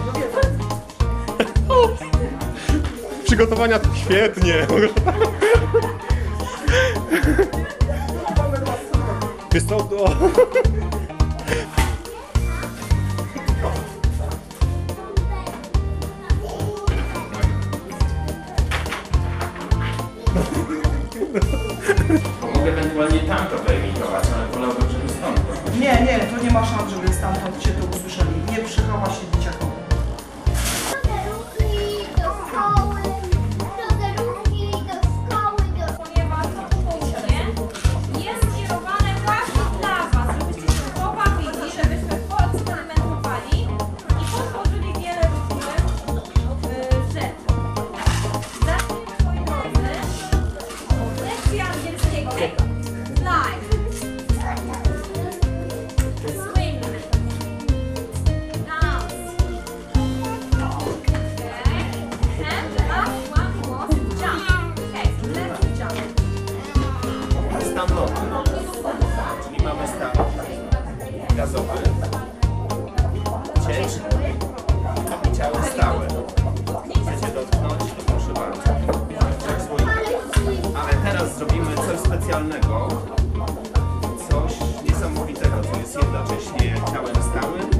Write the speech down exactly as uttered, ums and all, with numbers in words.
Przygotowania to świetnie. Wiesz co, to... Mogę ewentualnie tam to wyemitować, ale wolałbym, żeby stąd. Nie, nie, to nie ma szans, żeby stamtąd cię to usłyszeli. Nie przychowa się dzieciakowi. Do szkoły, do drogi, do szkoły, do... Ponieważ to południe jest skierowane właśnie dla Was, żebyście się pobawili, żebyśmy poeksperymentowali i potworzyli wiele różnych y, rzeczy. Zacznijmy, moi drodzy, lekcja angielskiego. Slide. Swing. Dance. Okay. And the last one was jump. Okay, so let's jump. Stan lotny. Czyli mamy stan gazowy, ciężki i ciało stałe. Chcecie dotknąć? To proszę bardzo. Tak, słońce. Ale teraz zrobimy coś specjalnego, coś niesamowitego, co jest jednocześnie ciałem stałym